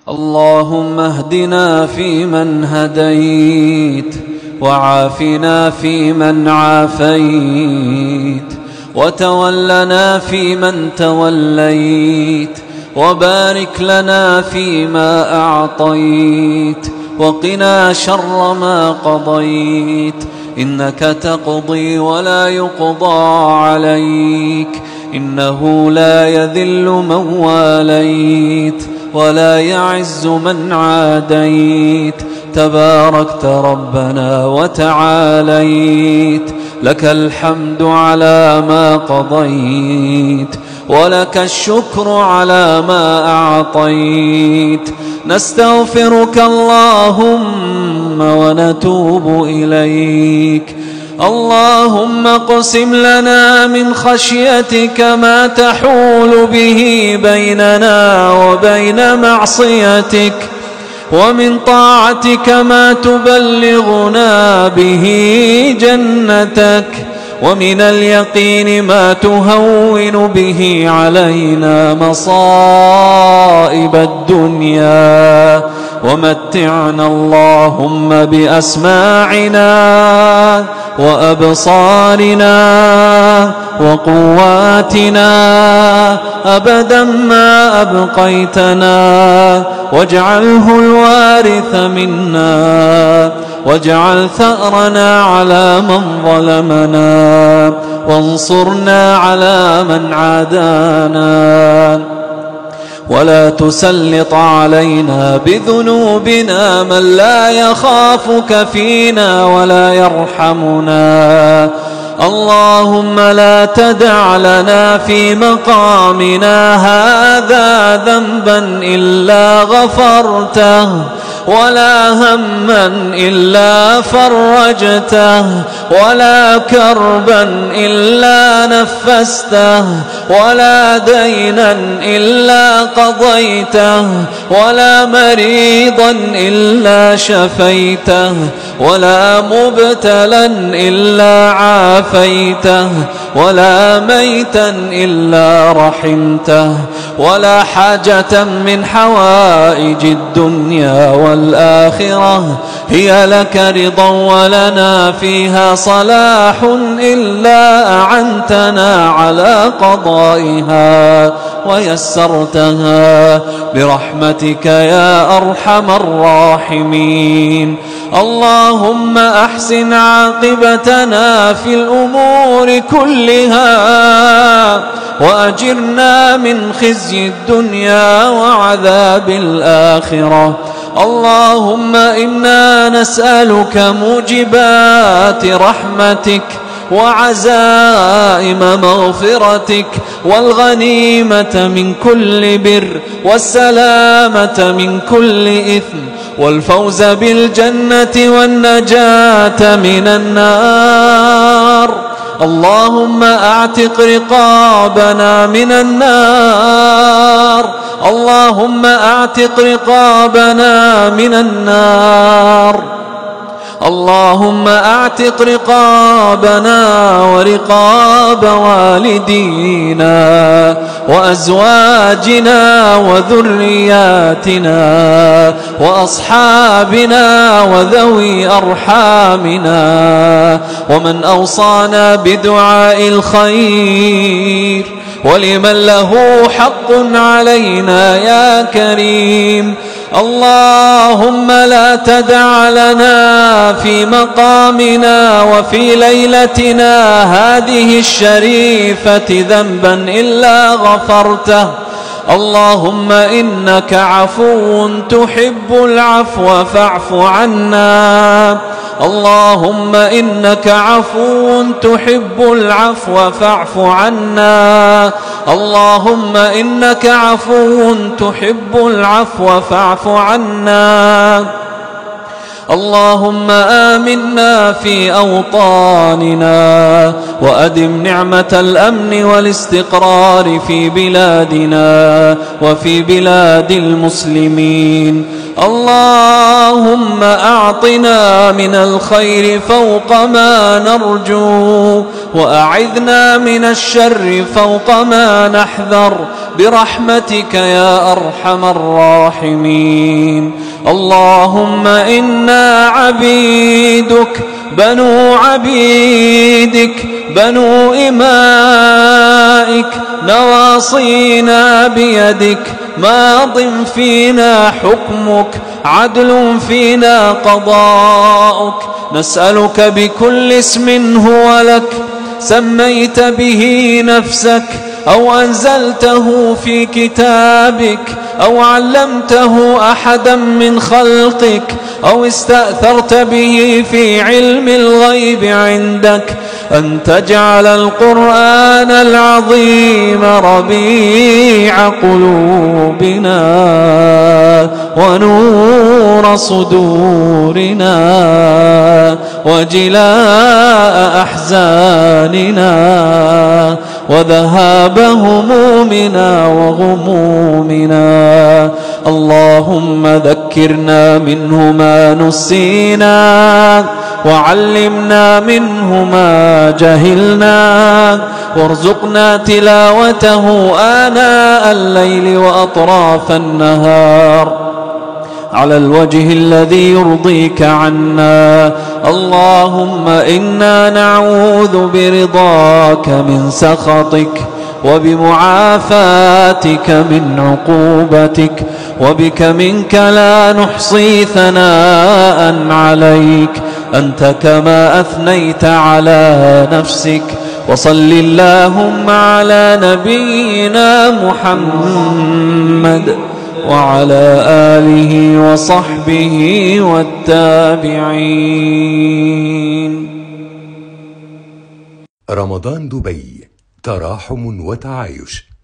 اللهم اهدنا فيمن هديت، وعافنا فيمن عافيت، وتولنا فيمن توليت، وبارك لنا فيما أعطيت، وقنا شر ما قضيت، إنك تقضي ولا يقضى عليك، إنه لا يذل من واليت ولا يعز من عاديت، تباركت ربنا وتعاليت، لك الحمد على ما قضيت، ولك الشكر على ما أعطيت، نستغفرك اللهم ونتوب إليك. اللهم اقسم لنا من خشيتك ما تحول به بيننا وبين معصيتك، ومن طاعتك ما تبلغنا به جنتك، ومن اليقين ما تهون به علينا مصائب الدنيا، ومتعنا اللهم بأسماعنا وأبصارنا وقواتنا أبدا ما أبقيتنا، واجعله الوارث منا، واجعل ثأرنا على من ظلمنا، وانصرنا على من عادانا، ولا تسلط علينا بذنوبنا من لا يخافك فينا ولا يرحمنا. اللهم لا تدع لنا في مقامنا هذا ذنبا إلا غفرته، ولا هما إلا فرجته، ولا كربا إلا نفسته، ولا دينا إلا قضيته، ولا مريضا إلا شفيته، ولا مبتلا إلا عافيته، ولا ميتا إلا رحمته، ولا حاجة من حوائج الدنيا والآخرة هي لك رضا ولنا فيها صلاح إلا أعنتنا على قضائها ويسرتها برحمتك يا أرحم الراحمين. اللهم أحسن عاقبتنا في الأمور كلها، وأجرنا من خزي الدنيا وعذاب الآخرة. اللهم إنا نسألك موجبات رحمتك، وعزائم مغفرتك، والغنيمة من كل بر، والسلامة من كل إثم، والفوز بالجنة والنجاة من النار. اللهم أعتق رقابنا من النار، اللهم أعتق رقابنا من النار، اللهم أعتق رقابنا ورقاب والدينا وأزواجنا وذرياتنا وأصحابنا وذوي أرحامنا، ومن أوصانا بدعاء الخير، ولمن له حق علينا يا كريم. اللهم لا تدع لنا في مقامنا وفي ليلتنا هذه الشريفة ذنبا إلا غفرته. اللهم إنك عفو تحب العفو فاعف عنا. اللهم إنك عفو تحب العفو فاعف عنا. اللهم إنك عفو تحب العفو فاعف عنا. اللهم آمنا في أوطاننا، وأدم نعمة الأمن والاستقرار في بلادنا وفي بلاد المسلمين. اللهم أعطنا من الخير فوق ما نرجو، وأعذنا من الشر فوق ما نحذر، برحمتك يا أرحم الراحمين. اللهم إنا عبيدك بنو عبيدك بنو إمائك، نواصينا بيدك، ماض فينا حكمك، عدل فينا قضاؤك. نسألك بكل اسم هو لك سميت به نفسك أو أنزلته في كتابك أو علمته أحدا من خلقك أو استأثرت به في علم الغيب عندك، أن تجعل القرآن العظيم ربيع قلوبنا ونور صدورنا وجلاء أحزاننا وذهاب همومنا وغمومنا. اللهم ذكرنا منه ما نسينا، وعلمنا منه ما جهلنا، وارزقنا تلاوته آناء الليل وأطراف النهار على الوجه الذي يرضيك عنا. اللهم إنا نعوذ برضاك من سخطك، وبمعافاتك من عقوبتك، وبك منك لا نحصي ثناء عليك، أنت كما أثنيت على نفسك. وصل اللهم على نبينا محمد وعلى آله وصحبه والتابعين. رمضان دبي، تراحم وتعايش.